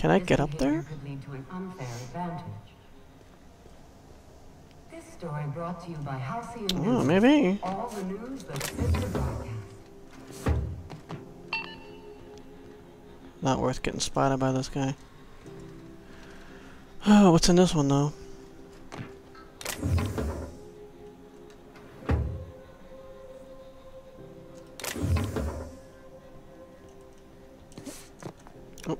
Can I get up there? Could lead to an unfair advantage. This story brought to you by Halcyon. Oh, maybe. All the news that's fit to broadcast. Not worth getting spotted by this guy. Oh, what's in this one though? Oh.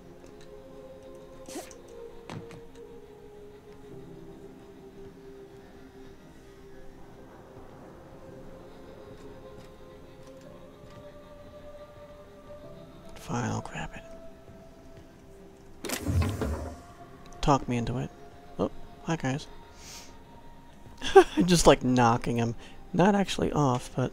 Fine, I'll grab it. Talk me into it. Oh, hi guys. Just like knocking him. Not actually off, but...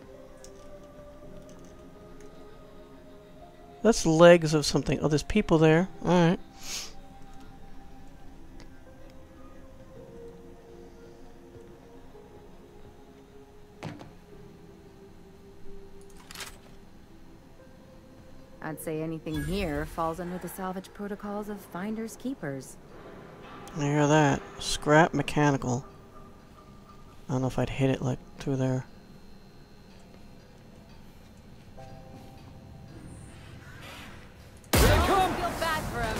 That's legs of something. Oh, there's people there. Alright. I'd say anything here falls under the salvage protocols of finders keepers. I hear that. Scrap mechanical. I don't know if I'd hit it like through there. Feel bad for him.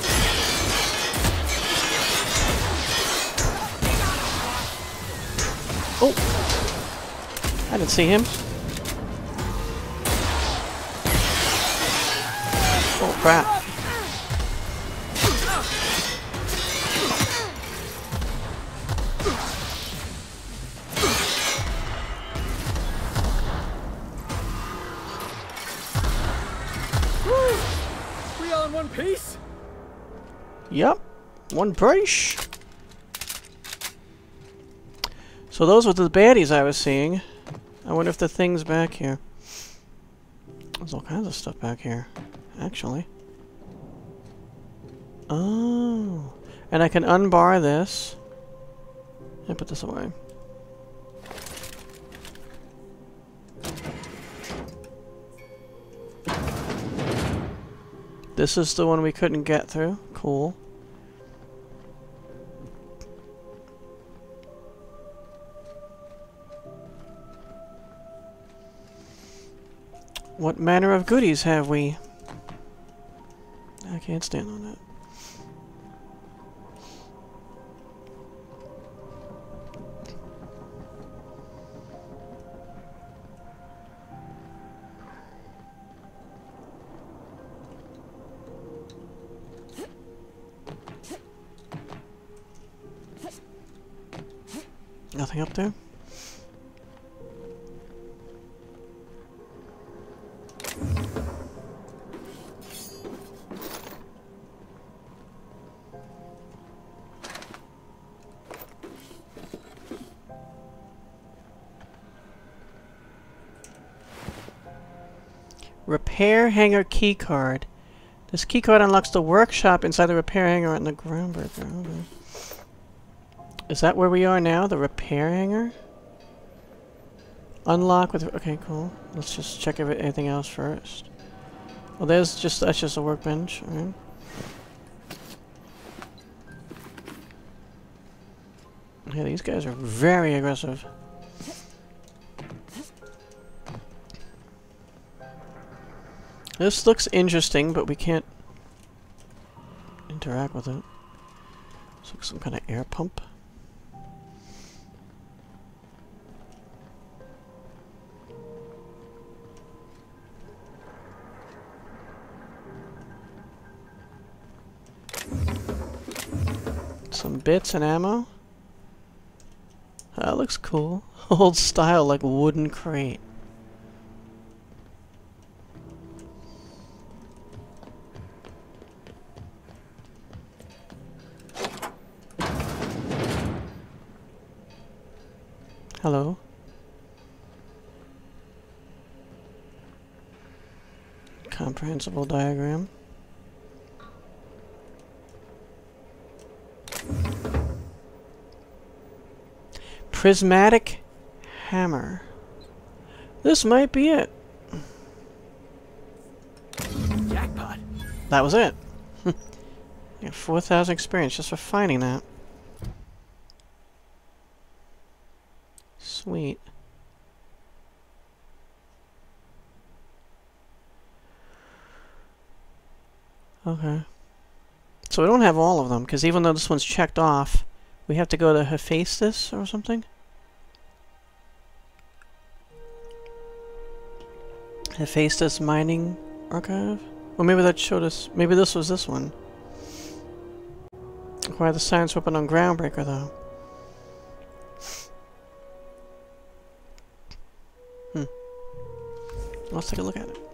Oh! I didn't see him. Oh crap. We all in one piece? Yep. One piece. So those were the baddies I was seeing. I wonder if the thing's back here. There's all kinds of stuff back here, actually. Oh. And I can unbar this. And put this away. This is the one we couldn't get through. Cool. What manner of goodies have we? I can't stand on that. Nothing up there? Repair hangar key card. This key card unlocks the workshop inside the repair hangar and the Groundbreaker. Okay. Is that where we are now? The repair hangar? Unlock with... Okay, cool. Let's just check everything else first. Well, that's just a workbench, alright. Yeah, these guys are very aggressive. This looks interesting, but we can't interact with it. Looks like some kind of air pump. Some bits and ammo. That looks cool. Old style, like wooden crate. Hello. Comprehensible diagram. Prismatic hammer. This might be it. Jackpot. That was it. Yeah, 4,000 experience just for finding that. Sweet. Okay. So we don't have all of them, because even though this one's checked off, we have to go to Hephaestus or something? Hephaestus Mining Archive? Or maybe that showed us... Maybe this was this one. Acquire the science weapon on Groundbreaker, though. Let's take a look at it.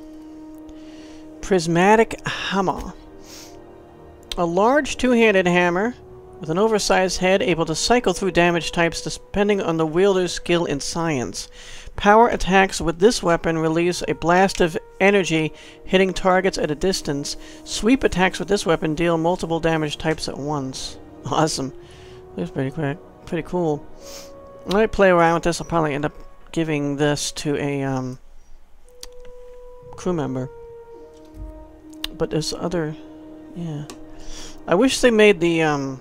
Prismatic hammer. A large two-handed hammer with an oversized head able to cycle through damage types depending on the wielder's skill in science. Power attacks with this weapon release a blast of energy hitting targets at a distance. Sweep attacks with this weapon deal multiple damage types at once. Awesome. That's pretty quick. Pretty cool. I might play around with this. I'll probably end up giving this to a crew member. But there's other... Yeah. I wish they made the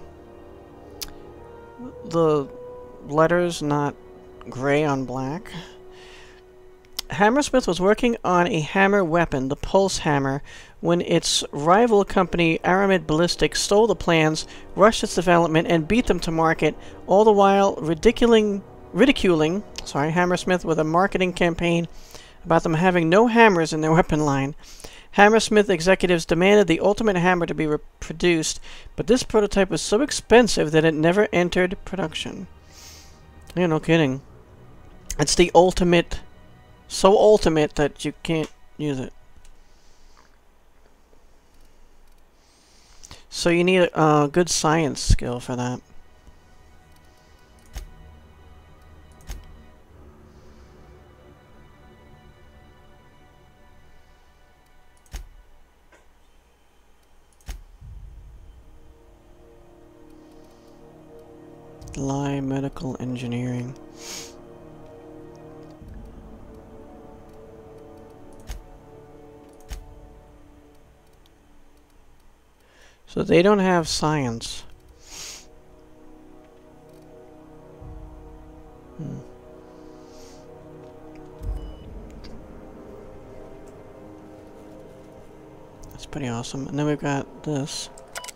letters not gray on black. Hammersmith was working on a hammer weapon, the Pulse Hammer, when its rival company, Aramid Ballistic, stole the plans, rushed its development, and beat them to market, all the while ridiculing Hammersmith with a marketing campaign about them having no hammers in their weapon line. Hammersmith executives demanded the ultimate hammer to be produced, but this prototype was so expensive that it never entered production. Yeah, no kidding. It's the ultimate, so ultimate that you can't use it. So you need a good science skill for that. Medical engineering. So they don't have science. That's pretty awesome. And then we've got this.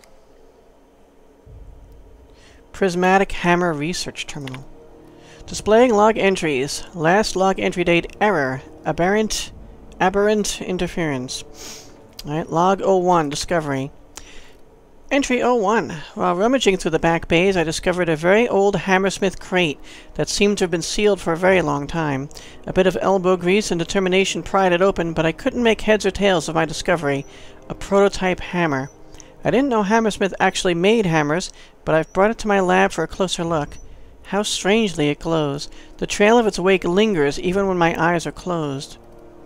Prismatic Hammer Research Terminal. Displaying log entries. Last log entry date error. Aberrant interference. Alright, log 01, discovery. Entry 01. While rummaging through the back bays, I discovered a very old Hammersmith crate that seemed to have been sealed for a very long time. A bit of elbow grease and determination pried it open, but I couldn't make heads or tails of my discovery. A prototype hammer. I didn't know Hammersmith actually made hammers, but I've brought it to my lab for a closer look. How strangely it glows. The trail of its wake lingers even when my eyes are closed.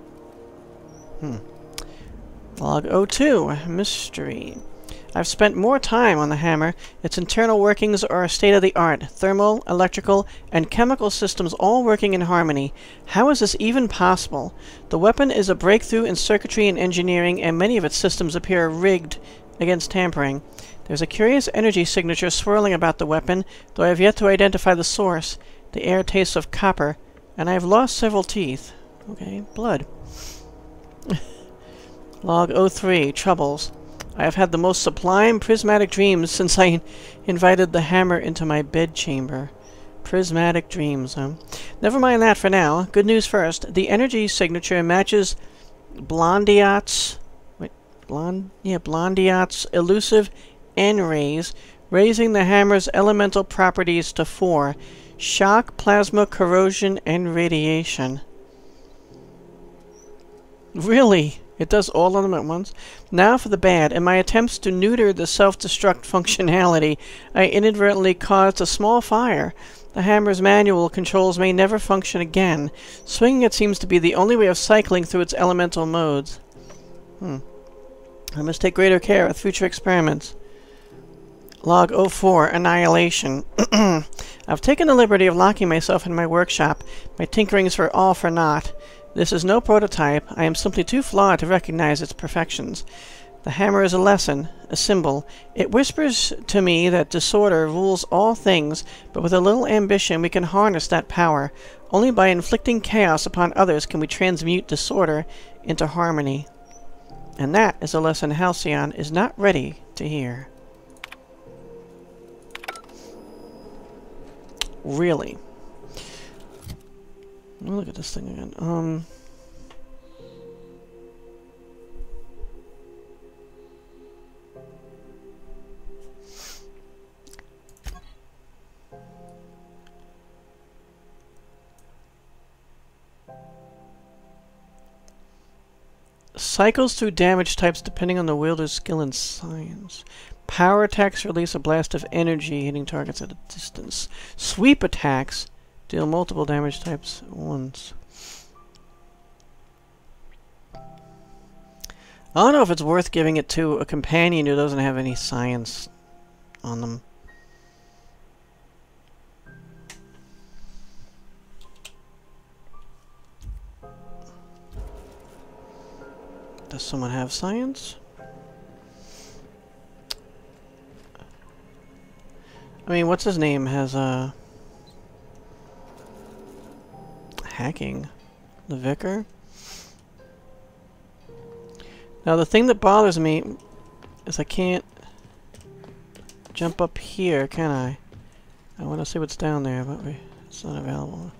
Log 02. Mystery. I've spent more time on the hammer. Its internal workings are state-of-the-art. Thermal, electrical, and chemical systems all working in harmony. How is this even possible? The weapon is a breakthrough in circuitry and engineering, and many of its systems appear rigged against tampering. There's a curious energy signature swirling about the weapon, though I have yet to identify the source. The air tastes of copper, and I have lost several teeth. Okay, blood. Log 03. Troubles. I have had the most sublime prismatic dreams since I invited the hammer into my bedchamber. Prismatic dreams, huh? Never mind that for now. Good news first. The energy signature matches Blondiot's elusive N-rays, raising the hammer's elemental properties to 4. Shock, plasma, corrosion, and radiation. Really? It does all of them at once? Now for the bad. In my attempts to neuter the self-destruct functionality, I inadvertently caused a small fire. The hammer's manual controls may never function again. Swinging it seems to be the only way of cycling through its elemental modes. I must take greater care with future experiments. Log 04. Annihilation. I've taken the liberty of locking myself in my workshop. My tinkerings were all for naught. This is no prototype. I am simply too flawed to recognize its perfections. The hammer is a lesson, a symbol. It whispers to me that disorder rules all things, but with a little ambition we can harness that power. Only by inflicting chaos upon others can we transmute disorder into harmony. And that is a lesson Halcyon is not ready to hear. Really? Let me look at this thing again. Cycles through damage types depending on the wielder's skill and science. Power attacks release a blast of energy hitting targets at a distance. Sweep attacks deal multiple damage types at once. I don't know if it's worth giving it to a companion who doesn't have any science on them. Does someone have science? I mean, what's his name has hacking. The Vicar? Now the thing that bothers me is I can't jump up here, can I? I want to see what's down there, but it's not available.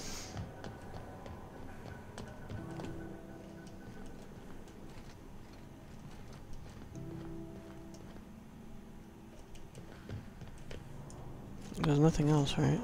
There's nothing else, right?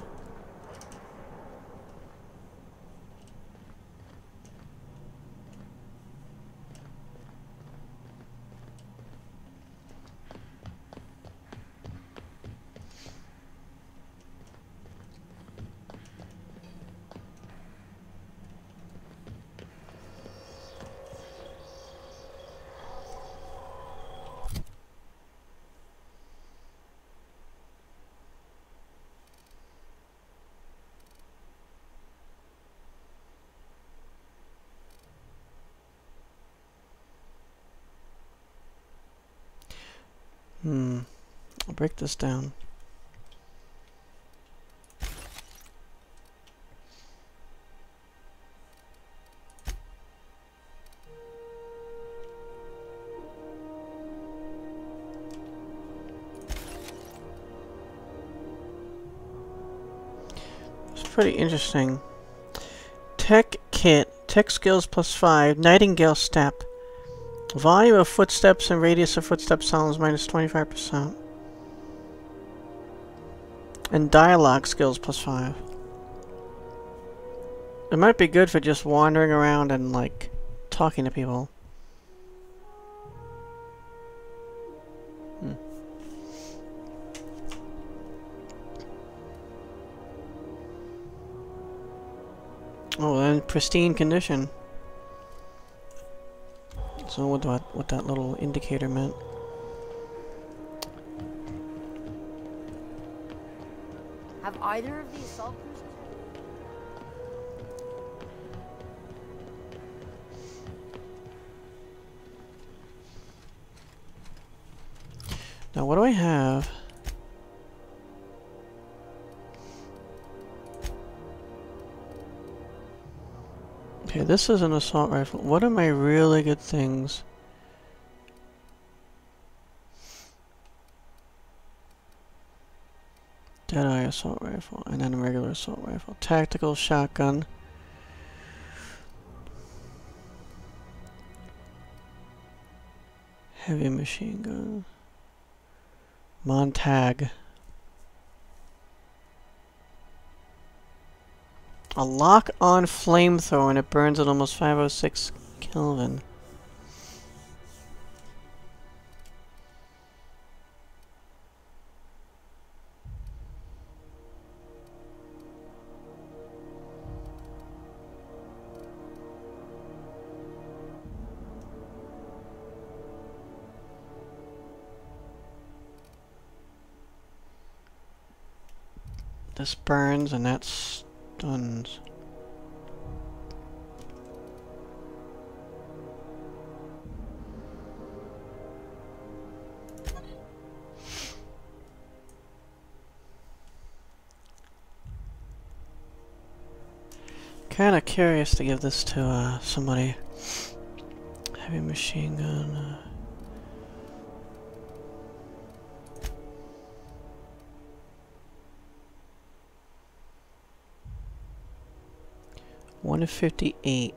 I'll break this down. It's pretty interesting. Tech kit, tech skills +5, Nightingale step. Volume of footsteps and radius of footstep sounds -25%. And dialogue skills +5. It might be good for just wandering around and, like, talking to people. Oh, then pristine condition. So what that little indicator meant. Have either of these assault cruisers? Now what do I have? Okay, this is an assault rifle. What are my really good things? Deadeye assault rifle, and then a regular assault rifle. Tactical shotgun. Heavy machine gun. Montag. A lock-on flamethrower, and it burns at almost 506 Kelvin. This burns and that stuns. Kinda curious to give this to somebody. Heavy machine gun. 158.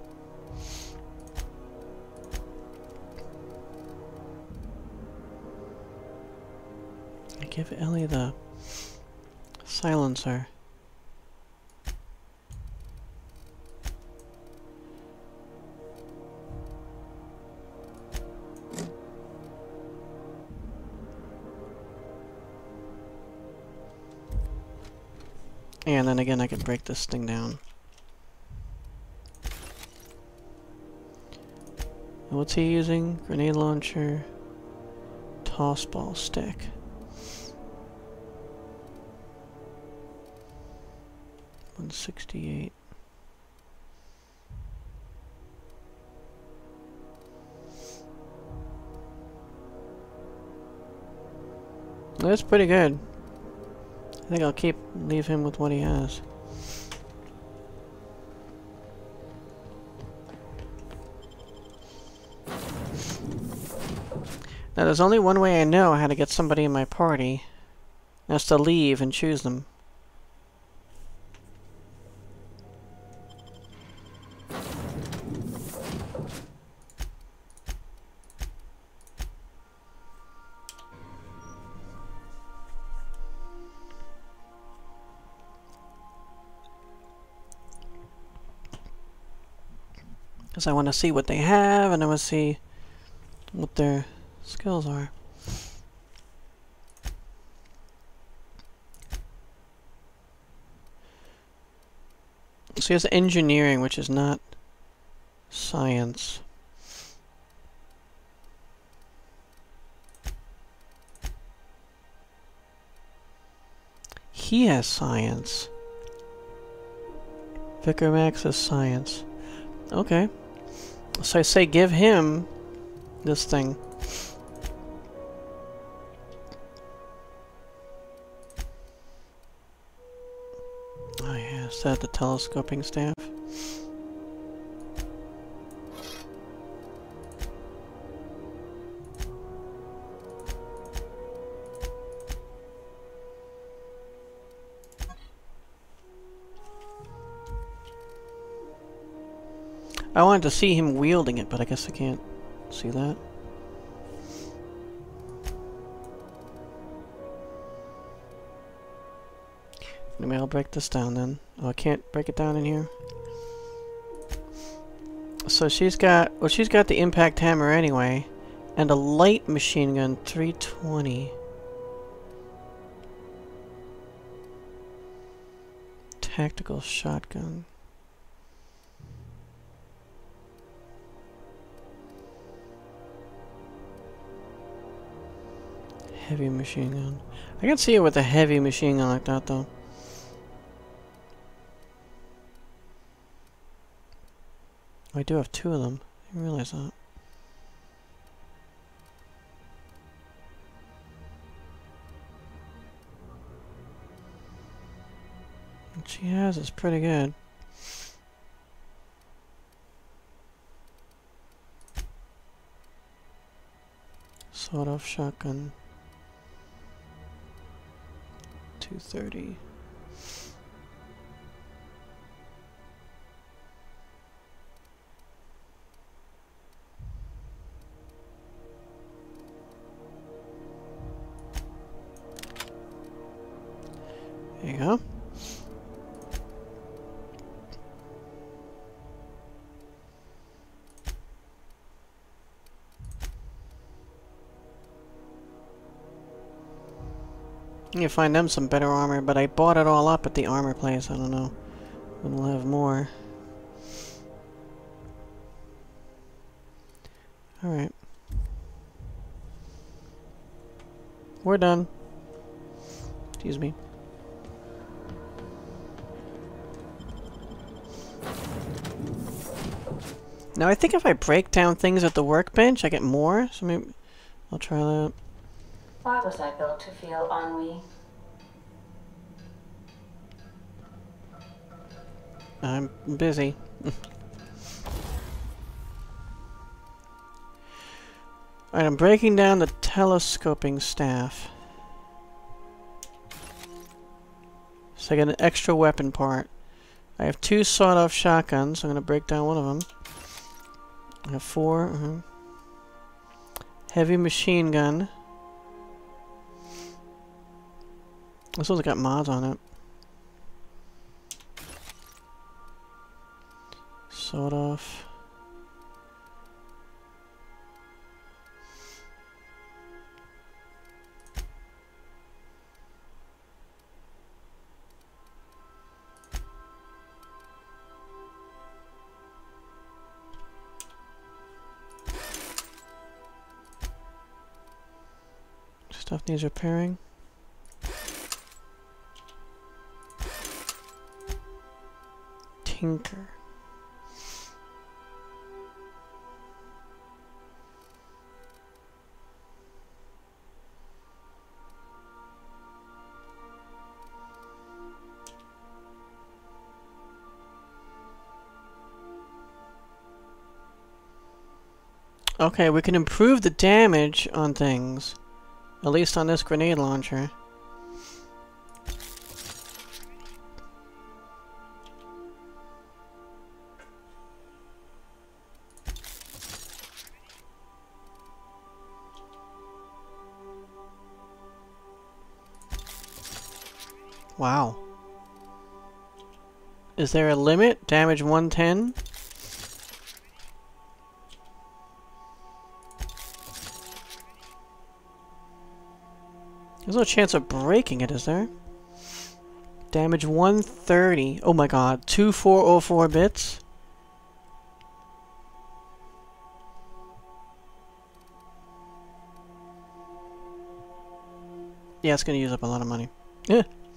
I give Ellie the silencer. And then again, I could break this thing down. What's he using? Grenade launcher, toss ball stick. $168. That's pretty good. I think I'll leave him with what he has. Now there's only one way I know how to get somebody in my party. That's to leave and choose them. Because I want to see what they have, and I want to see what their skills are. So he has engineering, which is not science. He has science. Vicar Max has science. Okay. So I say give him this thing. Oh yeah, is that the telescoping staff? I wanted to see him wielding it, but I guess I can't see that. Maybe I'll break this down then. Oh, I can't break it down in here. So she's got the impact hammer anyway, and a light machine gun 320. Tactical shotgun. Heavy machine gun. I can see it with a heavy machine gun like that though. I do have two of them. I didn't realize that. What she has is pretty good. Sawed-off shotgun. 230. There you go. You can find them some better armor, but I bought it all up at the armor place. I don't know when we'll have more. Alright. We're done. Excuse me. Now I think if I break down things at the workbench, I get more, so maybe I'll try that. Why was I built to feel ennui? I'm busy. Alright, I'm breaking down the telescoping staff. So I get an extra weapon part. I have 2 sawed-off shotguns, so I'm going to break down one of them. I have 4. Heavy machine gun. This one's got mods on it. Sawed-off. Stuff needs repairing. Tinker. Okay, we can improve the damage on things. At least on this grenade launcher. Wow. Is there a limit? Damage 110? There's no chance of breaking it, is there? Damage 130. Oh my god. 2404 bits? Yeah, it's gonna use up a lot of money. Yeah.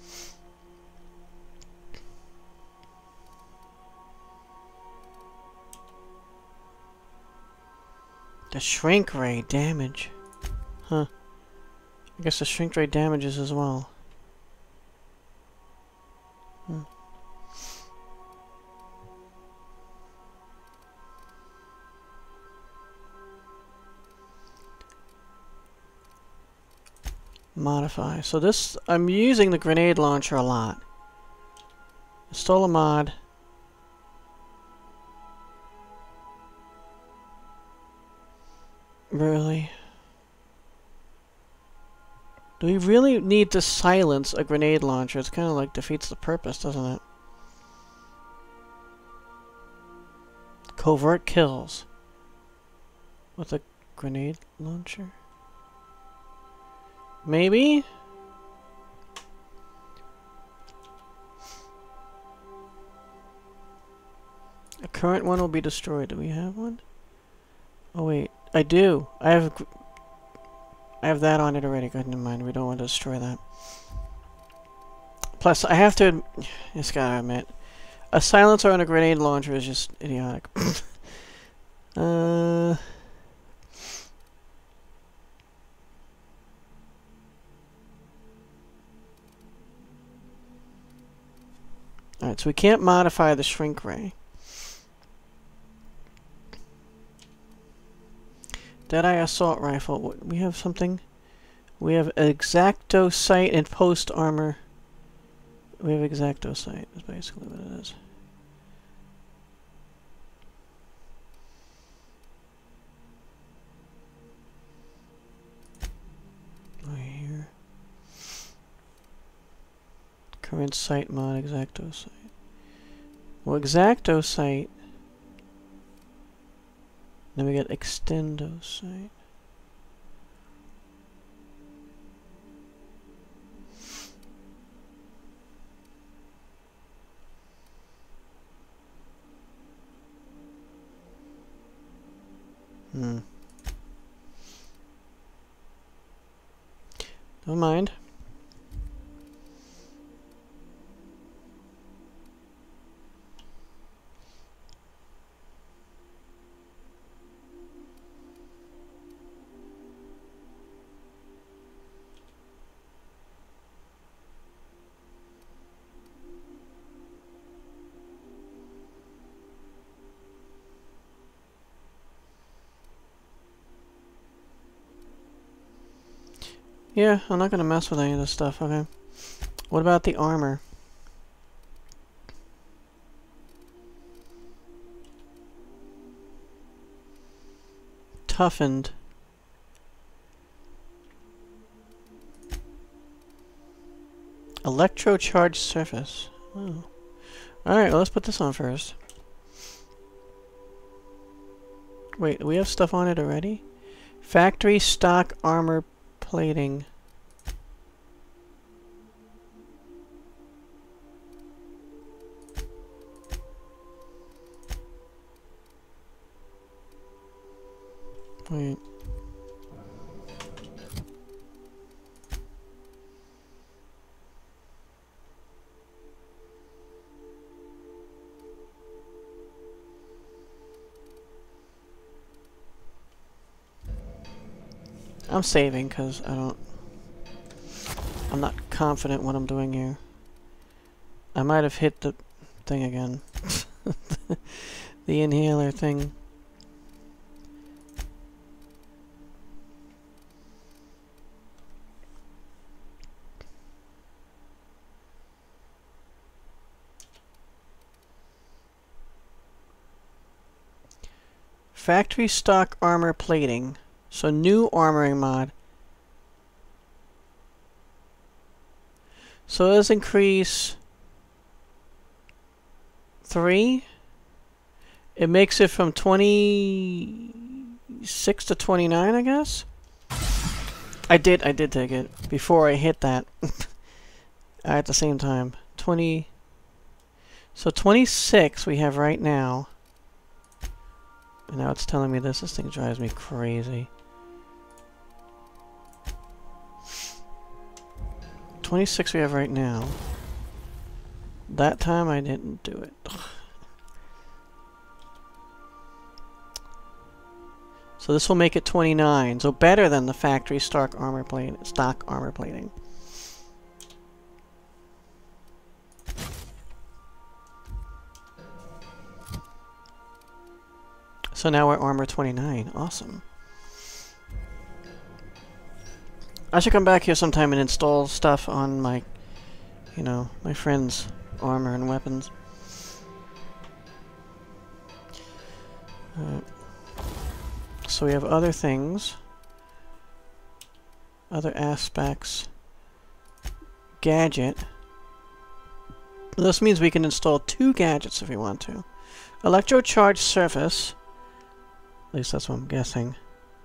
The shrink ray damage. Huh. I guess the shrink ray damages as well. Modify. So this, I'm using the grenade launcher a lot. Install a mod. Really? Do we really need to silence a grenade launcher? It's kind of like defeats the purpose, doesn't it? Covert kills. With a grenade launcher? Maybe? A current one will be destroyed. Do we have one? Oh wait, I do. I have that on it already. Good, never mind. We don't want to destroy that. Plus, I have to... Just gotta admit. A silencer on a grenade launcher is just idiotic. Alright, so we can't modify the shrink ray. Deadeye assault rifle. We have something. We have exacto sight and post armor. We have exacto sight. Is basically what it is. Right here. Current sight mod exacto sight. Well, exacto sight. Then we get extendo sight. Don't mind. Yeah, I'm not gonna mess with any of this stuff, okay. What about the armor? Toughened. Electro-charged surface. Oh. Alright, well, let's put this on first. Wait, we have stuff on it already? Factory stock armor plating. Wait. I'm saving because I'm not confident what I'm doing here. I might have hit the thing again. The inhaler thing. Factory stock armor plating. So new armoring mod. So let's increase 3. It makes it from 26 to 29, I guess. I did take it before I hit that. At the same time. 20. So 26 we have right now. And now it's telling me this. This thing drives me crazy. 26 we have right now. That time I didn't do it. So this will make it 29. So better than the factory stock armor plating. So now we're armor 29. Awesome. I should come back here sometime and install stuff on my, you know, my friend's armor and weapons. So we have other things. Other aspects. Gadget. This means we can install 2 gadgets if we want to. Electro-charged surface. At least that's what I'm guessing.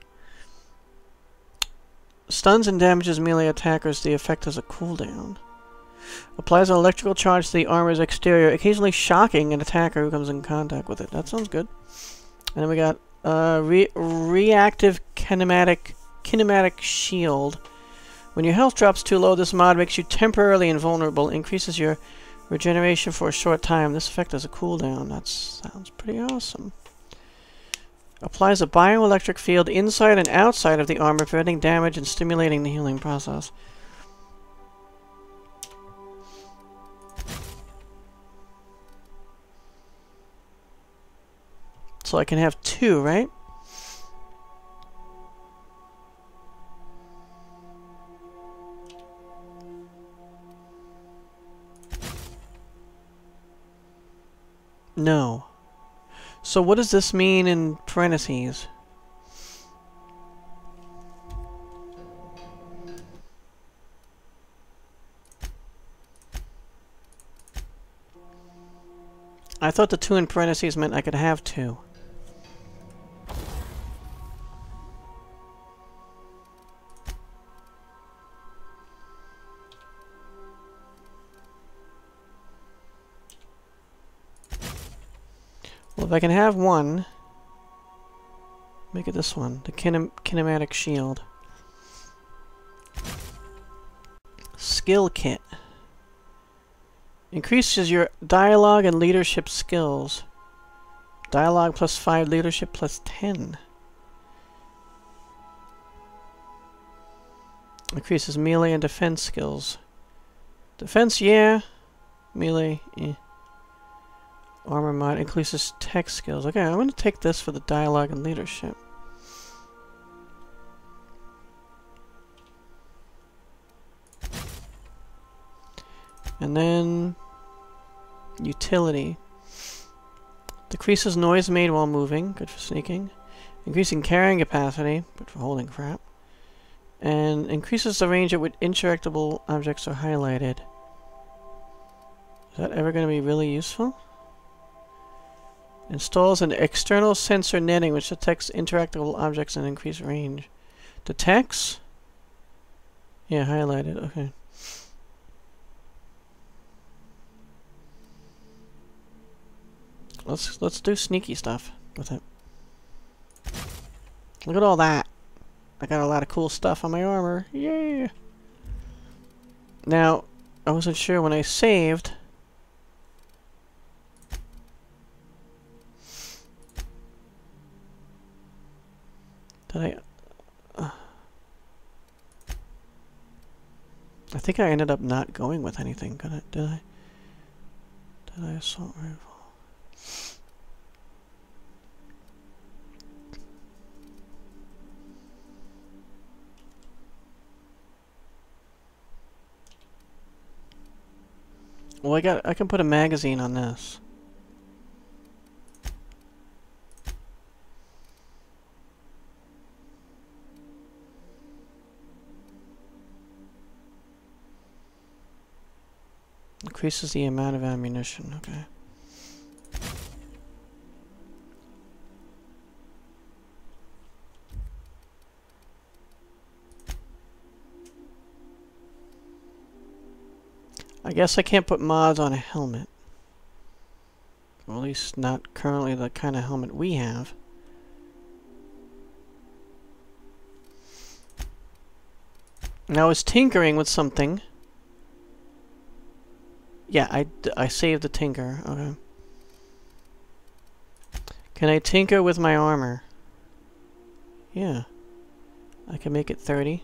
Stuns and damages melee attackers. The effect has a cooldown. Applies an electrical charge to the armor's exterior, occasionally shocking an attacker who comes in contact with it. That sounds good. And then we got reactive kinematic shield. When your health drops too low, this mod makes you temporarily invulnerable. Increases your regeneration for a short time. This effect has a cooldown. That sounds pretty awesome. Applies a bioelectric field inside and outside of the armor, preventing damage and stimulating the healing process. So I can have 2, right? No. So what does this mean in parentheses? I thought the 2 in parentheses meant I could have 2. Well, if I can have 1, make it this one, the kinematic shield. Skill kit. Increases your dialogue and leadership skills. Dialogue plus 5, leadership plus 10. Increases melee and defense skills. Defense, yeah. Melee, eh. Armor mod increases tech skills. Okay, I'm going to take this for the dialogue and leadership. And then utility. Decreases noise made while moving. Good for sneaking. Increasing carrying capacity. Good for holding crap. And increases the range at which interactable objects are highlighted. Is that ever going to be really useful? Installs an external sensor netting which detects interactable objects and increased range. Detects? Yeah, highlighted. Okay. Let's do sneaky stuff with it. Look at all that. I got a lot of cool stuff on my armor. Yeah. Now, I wasn't sure when I saved. Did I think I ended up not going with anything, did I? Did I assault rifle? Well, I can put a magazine on this. Increases the amount of ammunition, okay. I guess I can't put mods on a helmet. Or at least not currently the kind of helmet we have. Now I was tinkering with something. Yeah, I saved the tinker. Okay. Can I tinker with my armor? Yeah. I can make it 30.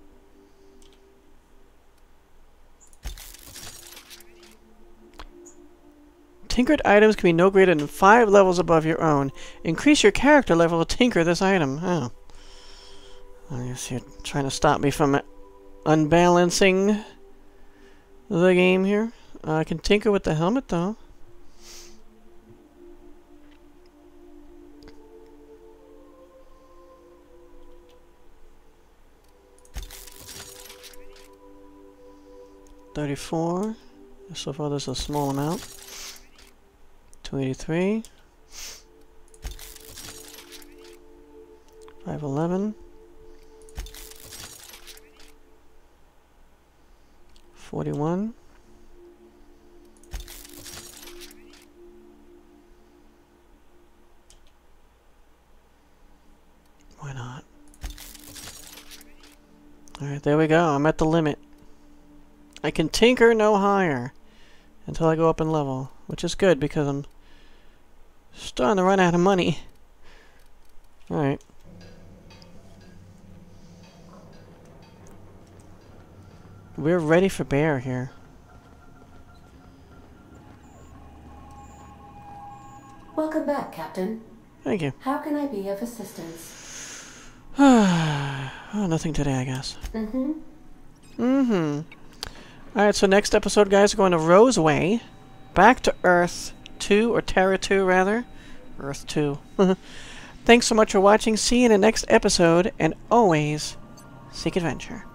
Tinkered items can be no greater than 5 levels above your own. Increase your character level to tinker this item. Oh. I guess you're trying to stop me from unbalancing the game here. I can tinker with the helmet, though. $34. So far, there's a small amount. $283. $511. $41. Why not? Alright, there we go. I'm at the limit. I can tinker no higher until I go up in level, which is good because I'm starting to run out of money. Alright. We're ready for bear here. Welcome back, Captain. Thank you. How can I be of assistance? Oh, nothing today, I guess. Alright, so next episode, guys, we're going to Roseway. Back to Earth 2, or Terra 2, rather. Earth 2. Thanks so much for watching. See you in the next episode, and always seek adventure.